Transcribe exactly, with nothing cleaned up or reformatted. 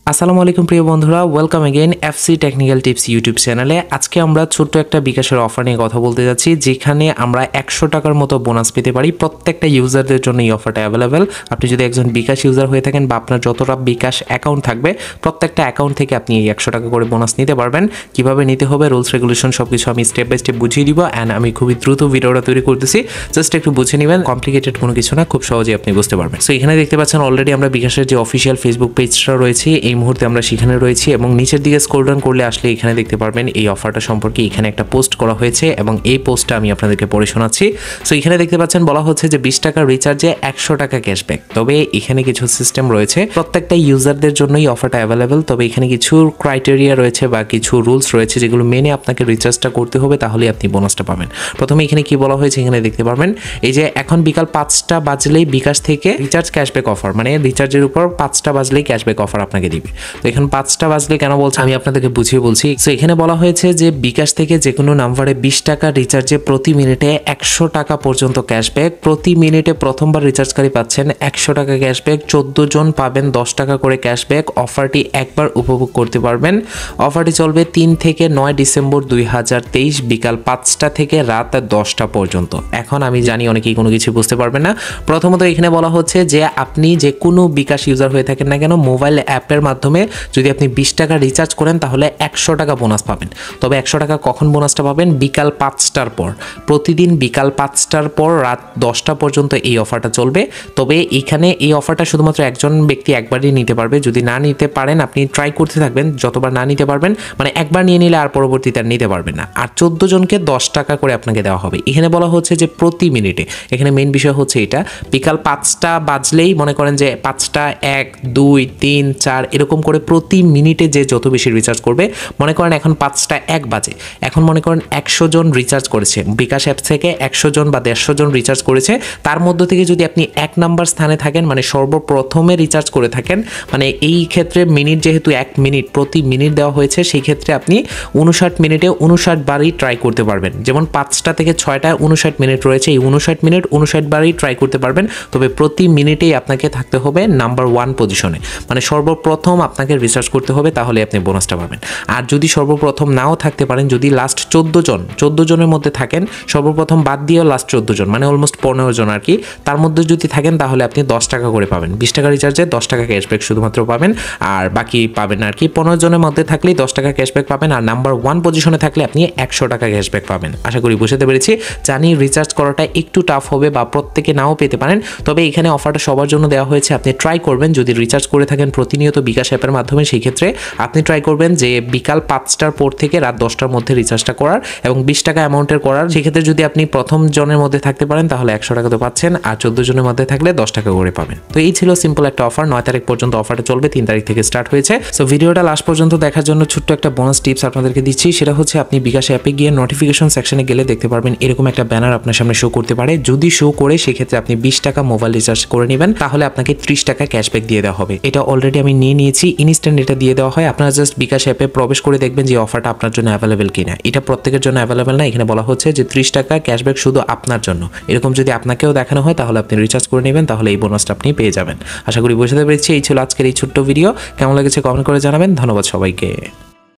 আসসালামু আলাইকুম প্রিয় বন্ধুরা, welcome again FC technical tips YouTube চ্যানেলে। আজকে আমরা ছোট্ট একটা বিকাশের অফার নিয়ে কথা বলতে যাচ্ছি, যেখানে আমরা একশো টাকার মতো বোনাস পেতে পারি। প্রত্যেকটা ইউজারদের জন্য এই অফারটা অ্যাভেলেবেল। আপনি যদি একজন বিকাশ ইউজার হয়ে থাকেন বা আপনার যতটা বিকাশ অ্যাকাউন্ট থাকবে, প্রত্যেকটা অ্যাকাউন্ট থেকে আপনি এই একশো টাকা করে বোনাস নিতে পারবেন। কীভাবে নিতে হবে, রুলস রেগুলেশন সব কিছু আমি স্টেপ বাই স্টেপ বুঝিয়ে দিব। অ্যান্ড আমি খুবই দ্রুত ভিডিওটা তৈরি করতেছি, জাস্ট একটু বুঝে নেবেন। কমপ্লিকেটেড কোনো কিছু না, খুব সহজেই আপনি বুঝতে পারবেন। সো এখানে দেখতে পাচ্ছেন অলরেডি আমরা বিকাশের যে অফিসিয়াল ফেসবুক পেজটা রয়েছে, এই মুহূর্তে আমরা সেখানে রয়েছি এবং নিচের দিকে স্ক্রল ডাউন করলে আসলে এখানে দেখতে পারবেন এই অফারটা সম্পর্কে এখানে একটা পোস্ট করা হয়েছে এবং এই পোস্টটা আমি আপনাদেরকে পড়ে শোনাচ্ছি। সো এখানে দেখতে পাচ্ছেন বলা হচ্ছে যে বিশ টাকা রিচার্জে একশো টাকা ক্যাশব্যাক। তবে এখানে কিছু সিস্টেম রয়েছে, প্রত্যেকটা ইউজারদের জন্যই অফারটা অ্যাভেলেবেল। তবে এখানে কিছু ক্রাইটেরিয়া রয়েছে বা কিছু রুলস রয়েছে যেগুলো মেনে আপনাকে রিচার্জটা করতে হবে, তাহলে আপনি বোনাসটা পাবেন। প্রথমে এখানে কি বলা হয়েছে এখানে দেখতে পারবেন, এই যে এখন বিকাল পাঁচটা বাজলেই বিকাশ থেকে রিচার্জ ক্যাশব্যাক অফার, মানে রিচার্জের উপর পাঁচটা বাজলেই ক্যাশব্যাক অফার আপনাকে দিবে। তো এখন পাঁচটা বাজলে কেন বলছে আমি আপনাদেরকে বুঝিয়ে বলছি। সো এখানে বলা হয়েছে যে বিকাশ থেকে যে কোনো নাম্বারে বিশ টাকা রিচার্জে প্রতি মিনিটে একশো টাকা পর্যন্ত ক্যাশব্যাক। প্রতি মিনিটে প্রথমবার রিচার্জকারী পাচ্ছেন একশো টাকা ক্যাশব্যাক, চোদ্দো জন পাবেন দশ টাকা করে ক্যাশব্যাক। অফারটি একবার উপভোগ করতে পারবেন। অফারটি চলবে তিন থেকে নয় ডিসেম্বর দুই হাজার তেইশ বিকাল পাঁচটা থেকে রাত দশটা পর্যন্ত। এখন আমি জানি অনেকেই কোনো কিছু বুঝতে পারবেন না। প্রথমত এখানে বলা হচ্ছে যে আপনি যে কোনো বিকাশ ইউজার হয়ে থাকেন না কেন, মোবাইল অ্যাপের মাধ্যমে যদি আপনি বিশ টাকা রিচার্জ করেন তাহলে একশো টাকা বোনাস পাবেন। তবে একশো টাকা কখন বোনাসটা পাবেন? বিকাল পাঁচটার পর। প্রতিদিন বিকাল পাঁচটার পর রাত দশটা পর্যন্ত এই অফারটা চলবে। তবে এখানে এই অফারটা শুধুমাত্র একজন ব্যক্তি একবারই নিতে পারবে। যদি না নিতে পারেন আপনি ট্রাই করতে থাকবেন, যতবার না নিতে পারবেন, মানে একবার নিয়ে নিলে আর পরবর্তীতে আর নিতে পারবেন না। আর চোদ্দ জনকে দশ টাকা করে আপনাকে দেওয়া হবে। এখানে বলা হচ্ছে যে প্রতি মিনিটে, এখানে মেইন বিষয় হচ্ছে এটা, বিকাল পাঁচটা বাজলেই মনে করেন যে পাঁচটা এক দুই তিন চার এরকম করে প্রতি মিনিটে যে যত বেশি রিচার্জ করবে, মনে করেন এখন পাঁচটা এক বাজে, এখন মনে করেন একশো জন রিচার্জ করেছে বিকাশ অ্যাপ থেকে, একশো জন বা দেড়শো জন রিচার্জ করেছে। তার মধ্য থেকে যদি আপনি এক নাম্বার স্থানে থাকেন, মানে সর্বপ্রথমে রিচার্জ করে থাকেন, মানে এই ক্ষেত্রে মিনিট যেহেতু এক মিনিট প্রতি মিনিট দেওয়া হয়েছে, সেই ক্ষেত্রে আপনি উনষাট মিনিটে উনষাট বারই ট্রাই করতে পারবেন। যেমন পাঁচটা থেকে ছয়টায় উনষাট মিনিট রয়েছে, এই উনষাট মিনিট উনষাট বারই ট্রাই করতে পারবেন। তবে প্রতি মিনিটেই আপনাকে থাকতে হবে নাম্বার ওয়ান পজিশনে, মানে সর্বপ্রথম আপনাকে রিচার্জ করতে হবে, তাহলে আপনি বোনাসটা পাবেন। আর যদি সর্বপ্রথম নাও থাকতে পারেন, যদি লাস্ট চোদ্দো জন চোদ্দো জনের মধ্যে থাকেন, সর্বপ্রথম বাদ দিয়েও লাস্ট চোদ্দো জন মানে অলমোস্ট পনেরো জন আর কি, তার মধ্যে যদি থাকেন তাহলে আপনি দশ টাকা করে পাবেন। বিশ টাকা রিচার্জে দশ টাকা ক্যাশব্যাক শুধুমাত্র পাবেন, আর বাকি পাবেন আর কি। পনেরো জনের মধ্যে থাকলেই দশ টাকা ক্যাশব্যাক পাবেন, আর নাম্বার ওয়ান পজিশনে থাকলে আপনি একশো টাকা ক্যাশব্যাক পাবেন। আশা করি বুঝতে পেরেছি। জানি রিচার্জ করাটা একটু টাফ হবে বা প্রত্যেকে নাও পেতে পারেন, তবে এখানে অফারটা সবার জন্য দেওয়া হয়েছে। আপনি ট্রাই করবেন, যদি রিচার্জ করে থাকেন প্রতিনিয়ত বিকাশ অ্যাপের মাধ্যমে, সেই ক্ষেত্রে আপনি ট্রাই করবেন যে বিকাল পাঁচটার পর থেকে রাত দশটার মধ্যে রিচার্জটা করার এবং বিশ টাকা অ্যামাউন্টের করার। সেক্ষেত্রে যদি আপনি প্রথম জনের মধ্যে থাকতে পারেন তাহলে একশো টাকা তো পাচ্ছেন, আর চোদ্দ জনের মধ্যে থাকলে দশ টাকা করে পাবেন। তো এই ছিল সিম্পল একটা অফার। নয় তারিখ পর্যন্ত অফারটা চলবে, তিন তারিখ থেকে স্টার্ট হয়েছে। সো ভিডিওটা লাস্ট পর্যন্ত দেখার জন্য ছোট্ট একটা বোনাস টিপস আপনাদেরকে দিচ্ছি। সেটা হচ্ছে আপনি বিকাশ অ্যাপে গিয়ে নোটিফিকেশন সেকশনে গেলে দেখতে পারবেন এরকম একটা ব্যানার আপনার সামনে শো করতে পারে। যদি শো করে সেক্ষেত্রে আপনি বিশ টাকা মোবাইল রিচার্জ করে নেবেন, তাহলে আপনাকে ত্রিশ টাকা ক্যাশব্যাক দিয়ে দেওয়া হবে। এটা অলরেডি আমি নিয়ে নিয়েছি, ইনস্ট্যান্ট এটা দিয়ে দেওয়া হয়। আপনারা জাস্ট বিকাশ অ্যাপে প্রবেশ করে দেখবেন যে অফারটা আপনার জন্য অ্যাভেলেবেল কিনা। এটা প্রত্যেকের জন্য অ্যাভেলেবেল না, এখানে বলা হচ্ছে যে ত্রিশ টাকা ক্যাশব্যাক শুধু আপনার জন্য। এরকম যদি আপনাকেও দেখানো হয় তাহলে আপনি রিচার্জ করে নেবেন, তাহলে এই বোনাসটা আপনি পেয়ে যাবেন। আশা করি বুঝতে পেরেছি। এই ছিল আজকের এই ছোট্ট ভিডিও। কেমন লেগেছে কমেন্ট করে জানাবেন। ধন্যবাদ সবাইকে।